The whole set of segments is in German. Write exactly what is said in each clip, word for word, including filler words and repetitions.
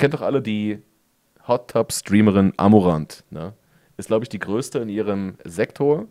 kennt doch alle die Hot Tub Streamerin Amorant, ne? Ist, glaube ich, die größte in ihrem Sektor.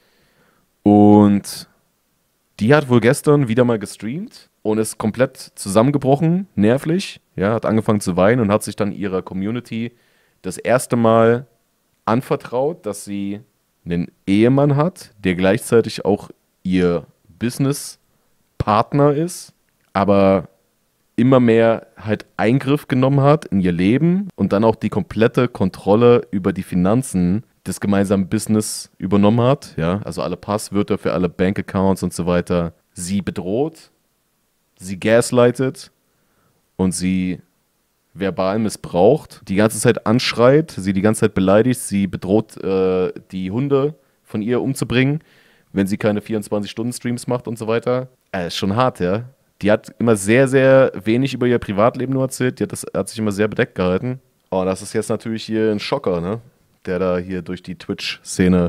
Und die hat wohl gestern wieder mal gestreamt und ist komplett zusammengebrochen, nervlich. Ja, hat angefangen zu weinen und hat sich dann ihrer Community das erste Mal anvertraut, dass sie einen Ehemann hat, der gleichzeitig auch ihr Businesspartner ist, aber immer mehr halt Eingriff genommen hat in ihr Leben und dann auch die komplette Kontrolle über die Finanzen des gemeinsamen Business übernommen hat. Ja, also alle Passwörter für alle Bankaccounts und so weiter. Sie bedroht, sie gaslightet und sie verbal missbraucht, die ganze Zeit anschreit, sie die ganze Zeit beleidigt, sie bedroht, äh, die Hunde von ihr umzubringen, wenn sie keine vierundzwanzig-Stunden-Streams macht und so weiter. Äh, ist schon hart, ja. Die hat immer sehr, sehr wenig über ihr Privatleben nur erzählt, die hat, das, hat sich immer sehr bedeckt gehalten. Oh, das ist jetzt natürlich hier ein Schocker, ne? Der da hier durch die Twitch-Szene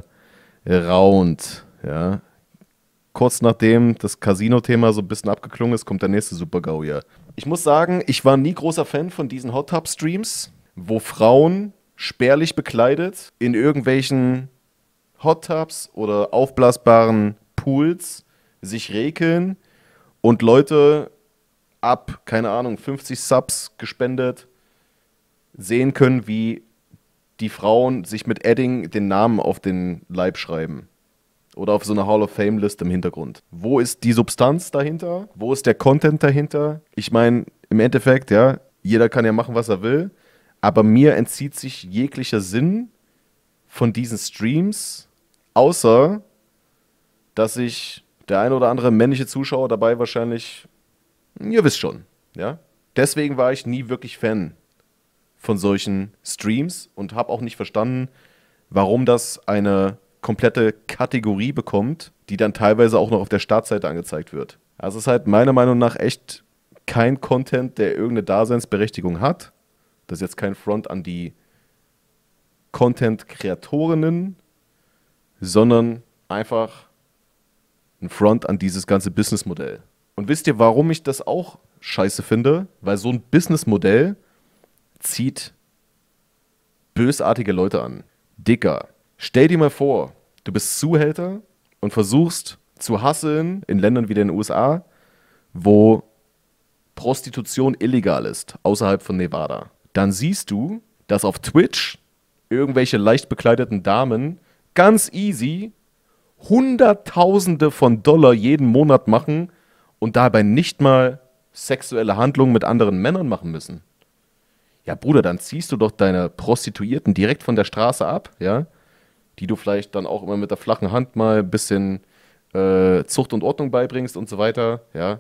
raunt, ja. Kurz nachdem das Casino-Thema so ein bisschen abgeklungen ist, kommt der nächste Super-GAU hier. Ich muss sagen, ich war nie großer Fan von diesen Hot Tub-Streams, wo Frauen spärlich bekleidet in irgendwelchen Hot Tubs oder aufblasbaren Pools sich rekeln und Leute ab, keine Ahnung, fünfzig Subs gespendet sehen können, wie die Frauen sich mit Edding den Namen auf den Leib schreiben. Oder auf so einer Hall of Fame-Liste im Hintergrund. Wo ist die Substanz dahinter? Wo ist der Content dahinter? Ich meine, im Endeffekt, ja, jeder kann ja machen, was er will, aber mir entzieht sich jeglicher Sinn von diesen Streams, außer, dass sich der ein oder andere männliche Zuschauer dabei wahrscheinlich, ihr wisst schon, ja. Deswegen war ich nie wirklich Fan von solchen Streams und habe auch nicht verstanden, warum das eine komplette Kategorie bekommt, die dann teilweise auch noch auf der Startseite angezeigt wird. Also es ist halt meiner Meinung nach echt kein Content, der irgendeine Daseinsberechtigung hat. Das ist jetzt kein Front an die Content-Kreatorinnen, sondern einfach ein Front an dieses ganze Businessmodell. Und wisst ihr, warum ich das auch scheiße finde? Weil so ein Businessmodell zieht bösartige Leute an. Dicker. Stell dir mal vor, du bist Zuhälter und versuchst zu hustlen in Ländern wie den U S A, wo Prostitution illegal ist, außerhalb von Nevada. Dann siehst du, dass auf Twitch irgendwelche leicht bekleideten Damen ganz easy Hunderttausende von Dollar jeden Monat machen und dabei nicht mal sexuelle Handlungen mit anderen Männern machen müssen. Ja, Bruder, dann ziehst du doch deine Prostituierten direkt von der Straße ab, ja, die du vielleicht dann auch immer mit der flachen Hand mal ein bisschen äh, Zucht und Ordnung beibringst und so weiter, ja.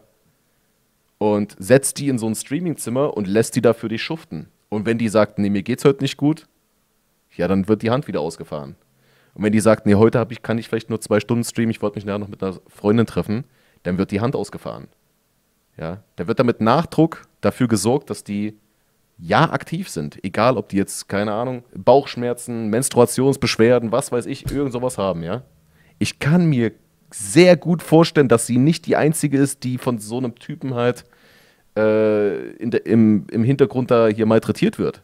Und setzt die in so ein Streamingzimmer und lässt die da für dich schuften. Und wenn die sagt, nee, mir geht's heute nicht gut, ja, dann wird die Hand wieder ausgefahren. Und wenn die sagt, nee, heute hab ich, kann ich vielleicht nur zwei Stunden streamen, ich wollte mich nachher noch mit einer Freundin treffen, dann wird die Hand ausgefahren. Ja, da wird dann mit Nachdruck dafür gesorgt, dass die ja aktiv sind. Egal, ob die jetzt, keine Ahnung, Bauchschmerzen, Menstruationsbeschwerden, was weiß ich, irgend sowas haben, ja. Ich kann mir sehr gut vorstellen, dass sie nicht die Einzige ist, die von so einem Typen halt äh, in de, im, im Hintergrund da hier malträtiert wird.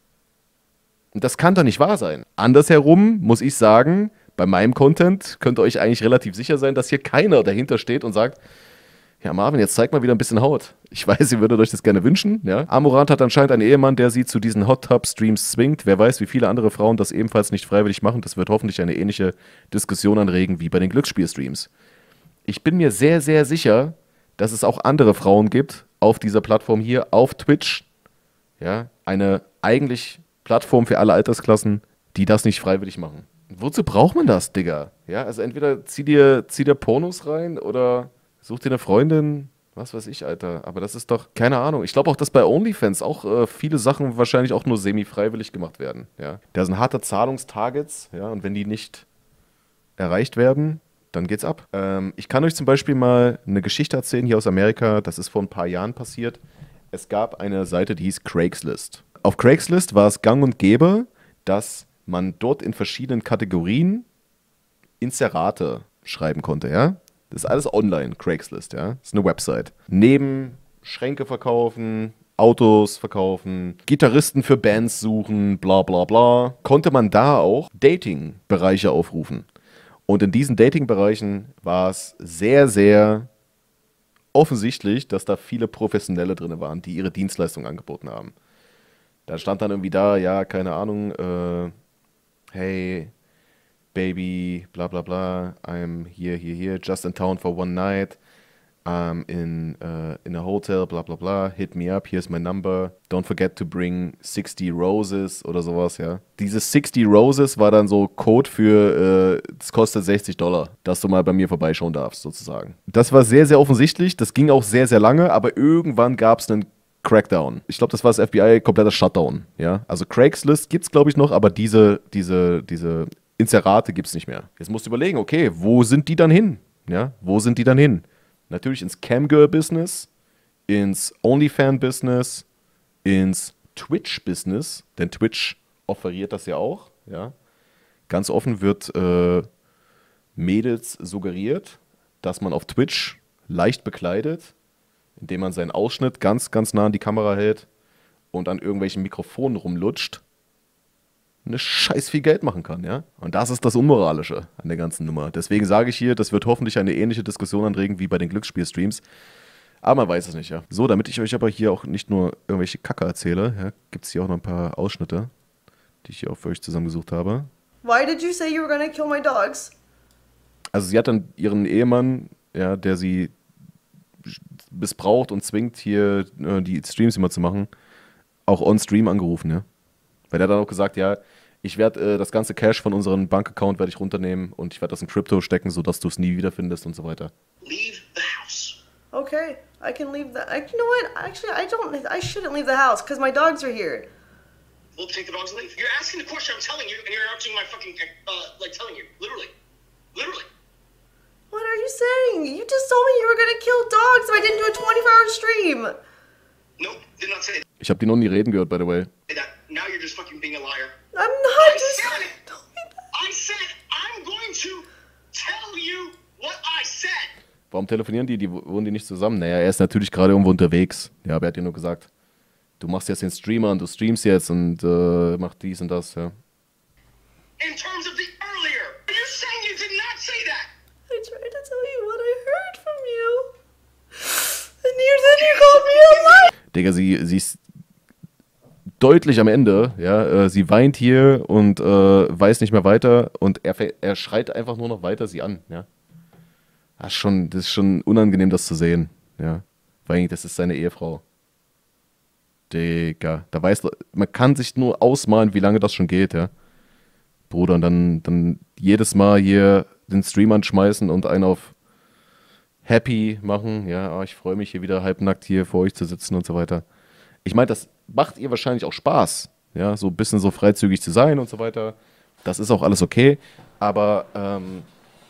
Und das kann doch nicht wahr sein. Andersherum muss ich sagen, bei meinem Content könnt ihr euch eigentlich relativ sicher sein, dass hier keiner dahinter steht und sagt, ja, Marvin, jetzt zeig mal wieder ein bisschen Haut. Ich weiß, ihr würdet euch das gerne wünschen. Ja? Amorant hat anscheinend einen Ehemann, der sie zu diesen Hot Tub Streams zwingt. Wer weiß, wie viele andere Frauen das ebenfalls nicht freiwillig machen. Das wird hoffentlich eine ähnliche Diskussion anregen wie bei den Glücksspielstreams. Ich bin mir sehr, sehr sicher, dass es auch andere Frauen gibt auf dieser Plattform hier, auf Twitch. Ja? Eine eigentlich Plattform für alle Altersklassen, die das nicht freiwillig machen. Wozu braucht man das, Digga? Ja, also entweder zieh dir, zieh dir Pornos rein oder such dir eine Freundin, was weiß ich, Alter. Aber das ist doch, keine Ahnung. Ich glaube auch, dass bei OnlyFans auch äh, viele Sachen wahrscheinlich auch nur semi-freiwillig gemacht werden. Ja. Da sind harte Zahlungstargets, ja, und wenn die nicht erreicht werden, dann geht's ab. Ähm, ich kann euch zum Beispiel mal eine Geschichte erzählen hier aus Amerika. Das ist vor ein paar Jahren passiert. Es gab eine Seite, die hieß Craigslist. Auf Craigslist war es gang und gäbe, dass man dort in verschiedenen Kategorien Inserate schreiben konnte, ja. Das ist alles online, Craigslist, ja. Das ist eine Website. Neben Schränke verkaufen, Autos verkaufen, Gitarristen für Bands suchen, bla bla bla, konnte man da auch Dating-Bereiche aufrufen. Und in diesen Dating-Bereichen war es sehr, sehr offensichtlich, dass da viele Professionelle drin waren, die ihre Dienstleistung angeboten haben. Da stand dann irgendwie da, ja, keine Ahnung, äh, hey, Baby, bla bla bla, I'm here, here, here, just in town for one night, I'm in, uh, in a hotel, bla bla bla, hit me up, here's my number, don't forget to bring sixty roses oder sowas, ja. Dieses sixty roses war dann so Code für, äh, das kostet sechzig Dollar, dass du mal bei mir vorbeischauen darfst, sozusagen. Das war sehr, sehr offensichtlich, das ging auch sehr, sehr lange, aber irgendwann gab es einen Crackdown. Ich glaube, das war das F B I, kompletter Shutdown, ja. Also Craigslist gibt es, glaube ich, noch, aber diese, diese, diese Inserate gibt es nicht mehr. Jetzt musst du überlegen, okay, wo sind die dann hin? Ja, wo sind die dann hin? Natürlich ins Camgirl-Business, ins OnlyFan-Business, ins Twitch-Business, denn Twitch offeriert das ja auch, ja. Ganz offen wird äh, Mädels suggeriert, dass man auf Twitch leicht bekleidet, indem man seinen Ausschnitt ganz, ganz nah an die Kamera hält und an irgendwelchen Mikrofonen rumlutscht, eine scheiß viel Geld machen kann, ja. Und das ist das Unmoralische an der ganzen Nummer. Deswegen sage ich hier, das wird hoffentlich eine ähnliche Diskussion anregen wie bei den Glücksspielstreams. Aber man weiß es nicht, ja. So, damit ich euch aber hier auch nicht nur irgendwelche Kacke erzähle, ja, gibt es hier auch noch ein paar Ausschnitte, die ich hier auch für euch zusammengesucht habe. Why did you say you were gonna kill my dogs? Also sie hat dann ihren Ehemann, ja, der sie missbraucht und zwingt, hier äh, die Streams immer zu machen, auch on-stream angerufen, ja. Weil der dann auch gesagt, ja, ich werde äh, das ganze Cash von unserem Bankaccount werde ich runternehmen und ich werde das in Crypto stecken, sodass du es nie wiederfindest und so weiter. Leave the house. Okay, I can leave the. I, you know what? Actually, I don't. I shouldn't leave the house because my dogs are here. We'll take the dogs and leave. You're asking the question, I'm telling you, and you're answering my fucking, uh, like telling you. Literally. Literally. What are you saying? You just told me you were gonna kill dogs if I didn't do a twenty-four hour stream. Nope, did not say Ich habe die noch nie reden gehört, by the way. that. Now you're just fucking being a liar. I'm not I just. said it. Don't be that. I said I'm going to tell you what I said. Warum telefonieren die? Die wohnen die nicht zusammen? Naja, er ist natürlich gerade irgendwo unterwegs. Ja, aber er hat dir nur gesagt, du machst jetzt den Streamer und du streamst jetzt und äh, mach dies und das, ja. In terms of the earlier, you're saying you did not say that. I tried to tell you what I heard from you. And you then you called me a liar. Digga, sie, sie ist deutlich am Ende, ja, äh, sie weint hier und äh, weiß nicht mehr weiter und er, er schreit einfach nur noch weiter sie an, ja. Das ist schon, das ist schon unangenehm, das zu sehen, ja. Weil das ist seine Ehefrau. Digga, da weiß man kann sich nur ausmalen, wie lange das schon geht, ja. Bruder, und dann, dann jedes Mal hier den Stream anschmeißen und einen auf happy machen, ja, oh, ich freue mich hier wieder halbnackt hier vor euch zu sitzen und so weiter. Ich meine, das macht ihr wahrscheinlich auch Spaß, ja, so ein bisschen so freizügig zu sein und so weiter. Das ist auch alles okay, aber ähm,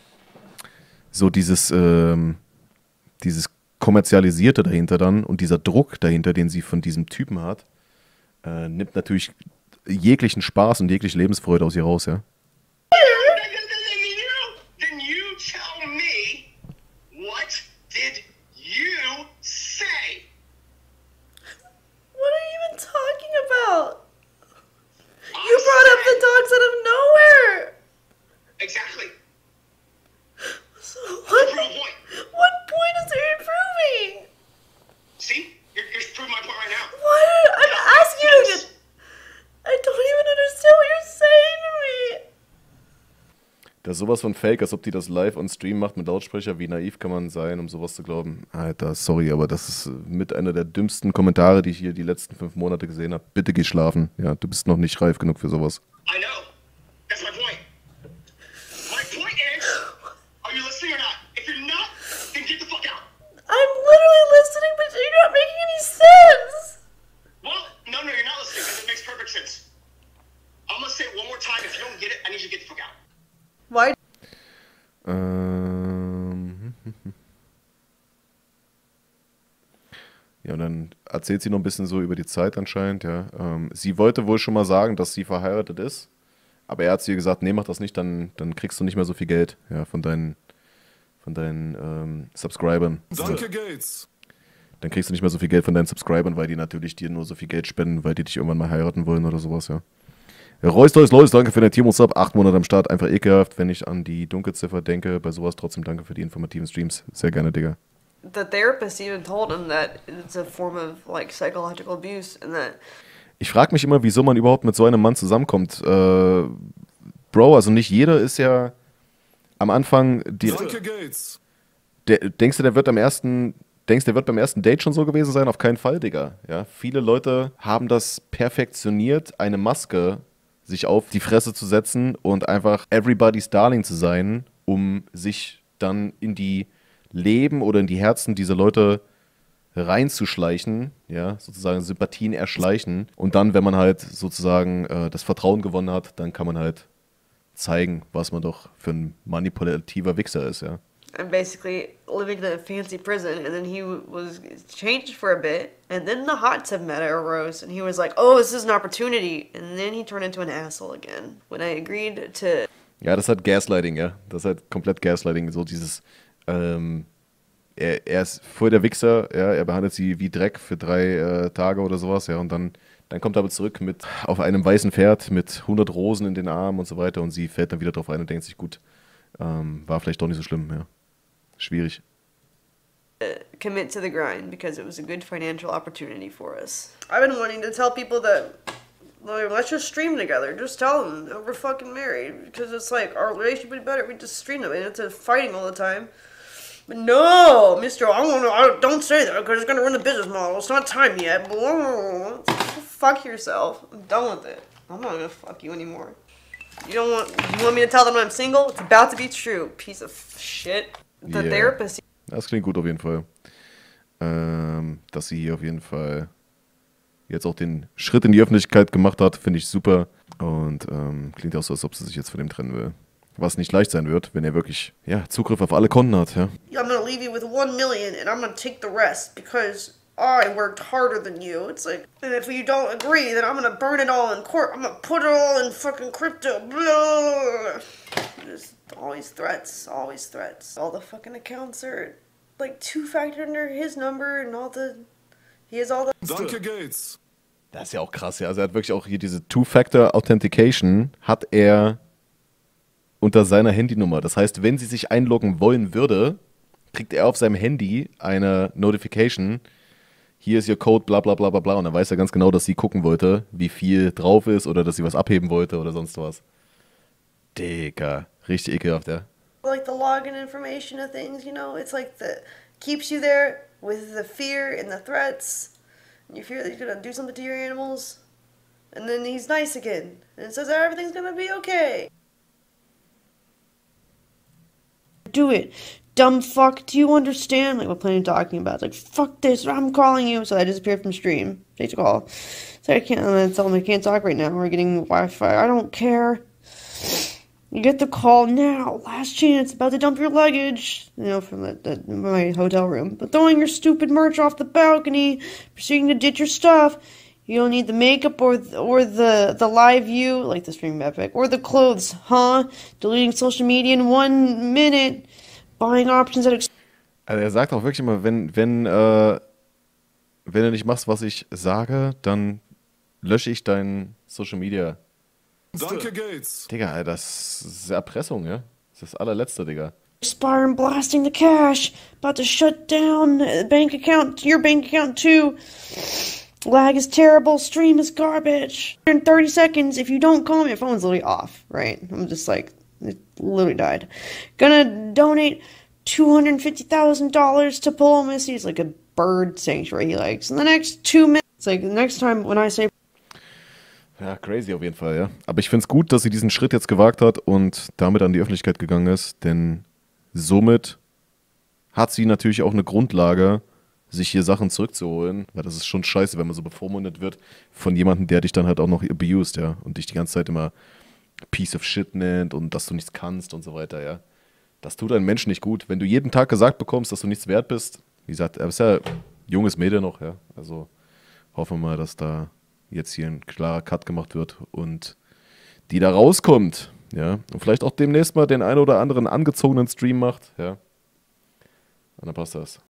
so dieses, ähm, dieses Kommerzialisierte dahinter dann und dieser Druck dahinter, den sie von diesem Typen hat, äh, nimmt natürlich jeglichen Spaß und jegliche Lebensfreude aus ihr raus, ja. Then you tell me, what did you say? What are you even talking about? You brought up the dogs out of nowhere. Exactly. So Prove what? a point. What point is there improving? See? You're, you're proving my point right now. What? I'm asking you. To, I don't even understand what you're saying to me. Das ist sowas von fake, als ob die das live on Stream macht mit Lautsprecher. Wie naiv kann man sein, um sowas zu glauben? Alter, sorry, aber das ist mit einer der dümmsten Kommentare, die ich hier die letzten fünf Monate gesehen habe. Bitte geh schlafen. Ja, du bist noch nicht reif genug für sowas. I know. That's my point. My point is, are you listening or not? If you're not, then get the fuck out. I'm literally listening, but you're not making any sense. Well, no, no, you're not listening because it makes perfect sense. I'm gonna say it one more time. If you don't get it, I need you to get the fuck out. Why? Ähm. Ja, und dann erzählt sie noch ein bisschen so über die Zeit anscheinend, ja. Ähm, sie wollte wohl schon mal sagen, dass sie verheiratet ist, aber er hat zu ihr gesagt, nee, mach das nicht, dann, dann kriegst du nicht mehr so viel Geld, ja, von deinen, von deinen ähm, Subscribern. Danke, Gates. Dann kriegst du nicht mehr so viel Geld von deinen Subscribern, weil die natürlich dir nur so viel Geld spenden, weil die dich irgendwann mal heiraten wollen oder sowas, ja. Reus, Reus, Reus, danke für den Timo-Sub. Acht Monate am Start, einfach ekelhaft, wenn ich an die Dunkelziffer denke. Bei sowas trotzdem danke für die informativen Streams. Sehr gerne, Digga. The therapist even told him that it's a form of like psychological abuse and that. Ich frage mich immer, wieso man überhaupt mit so einem Mann zusammenkommt. Äh, Bro, also nicht jeder ist ja am Anfang. Die, Danke, Gates. der, denkst du, der wird am ersten, denkst der wird beim ersten Date schon so gewesen sein? Auf keinen Fall, Digga. Ja, viele Leute haben das perfektioniert, eine Maske sich auf die Fresse zu setzen und einfach everybody's Darling zu sein, um sich dann in die Leben oder in die Herzen dieser Leute reinzuschleichen, ja, sozusagen Sympathien erschleichen. Und dann, wenn man halt sozusagen äh, das Vertrauen gewonnen hat, dann kann man halt zeigen, was man doch für ein manipulativer Wichser ist, ja. And basically living in a fancy prison, and then he was changed for a bit, and then the hot tub meta arose, and he was like, oh, this is an opportunity, and then he turned into an asshole again. When I agreed to... Ja, das ist halt Gaslighting, ja. Das ist halt komplett Gaslighting, so dieses, ähm, er, er ist voll der Wichser, ja, er behandelt sie wie Dreck für drei äh, Tage oder sowas, ja, und dann, dann kommt er aber zurück mit, auf einem weißen Pferd mit hundert Rosen in den Armen und so weiter, und sie fällt dann wieder drauf ein und denkt sich, gut, ähm, war vielleicht doch nicht so schlimm, ja. Schwierig. Commit to the grind because it was a good financial opportunity for us. I've been wanting to tell people that, like, let's just stream together. Just tell them that we're fucking married because it's like our relationship would be better if we just stream them. And it's a fighting all the time. But no, Mister, I don't I don't say that because it's gonna ruin the business model. It's not time yet. Fuck yourself. I'm done with it. I'm not gonna fuck you anymore. You don't want you want me to tell them I'm single? It's about to be true. Piece of shit. The Yeah. therapist. Das klingt gut auf jeden Fall. Ähm, dass sie hier auf jeden Fall jetzt auch den Schritt in die Öffentlichkeit gemacht hat, finde ich super. Und ähm, klingt auch so, als ob sie sich jetzt von dem trennen will. Was nicht leicht sein wird, wenn er wirklich ja, Zugriff auf alle Konten hat. Ja. I'm gonna leave you with one million and I'm gonna take the rest because I worked harder than you. It's like, and if you don't agree, then I'm gonna burn it all in court. I'm gonna put it all in fucking crypto. Blah. Just always threats, always threats. All the fucking accounts are like two-factor under his number and all the, he has all the... Danke, Gates. Das ist ja auch krass, ja. Also er hat wirklich auch hier diese Two-Factor-Authentication, hat er unter seiner Handynummer. Das heißt, wenn sie sich einloggen wollen würde, kriegt er auf seinem Handy eine Notification, hier ist ihr Code, bla bla bla bla bla. Und dann weiß er ganz genau, dass sie gucken wollte, wie viel drauf ist oder dass sie was abheben wollte oder sonst was. Digga, richtig ekelhaft, ja. like the login information of things, you know, it's like the keeps you there with the fear and the threats, and you fear that he's gonna do something to your animals, and then he's nice again and says everything's gonna be okay. Do it, dumb fuck. Do you understand? Like what Planet talking about? Like fuck this. I'm calling you. So I disappeared from stream. Take the call. So I can't. I'm gonna tell him I can't talk right now. We're getting Wi-Fi. I don't care. You get the call now. Last chance. About to dump your luggage. You know, from the, the, my hotel room. But throwing your stupid merch off the balcony. Proceeding to ditch your stuff. You don't need the makeup or or the the live view, like the stream epic, or the clothes, huh? Deleting social media in one minute. Buying options at... Ex- Also er sagt auch wirklich immer, wenn, wenn, äh, wenn du nicht machst, was ich sage, dann lösche ich dein Social Media. Danke, Gates. Digga, das ist Erpressung, ja? Das ist das allerletzte, Digga. Expire and blasting the cash. About to shut down the bank account, your bank account too. Lag is terrible. Stream is garbage. In thirty seconds, if you don't call me, your phone's literally off, right? I'm just like, it literally died. Gonna donate two hundred fifty thousand dollars to Palomacy. It's like a bird sanctuary he likes. In the next two minutes, it's like the next time when I say... Ja, crazy auf jeden Fall, ja. Aber ich finde es gut, dass sie diesen Schritt jetzt gewagt hat und damit an die Öffentlichkeit gegangen ist, denn somit hat sie natürlich auch eine Grundlage, sich hier Sachen zurückzuholen, weil das ist schon scheiße, wenn man so bevormundet wird von jemandem, der dich dann halt auch noch abused, ja, und dich die ganze Zeit immer Piece of Shit nennt und dass du nichts kannst und so weiter, ja. Das tut einem Menschen nicht gut. Wenn du jeden Tag gesagt bekommst, dass du nichts wert bist, wie gesagt, er ist ja ein junges Mädel noch, ja, also hoffen wir mal, dass da jetzt hier ein klarer Cut gemacht wird und die da rauskommt, ja, und vielleicht auch demnächst mal den einen oder anderen angezogenen Stream macht, ja, und dann passt das.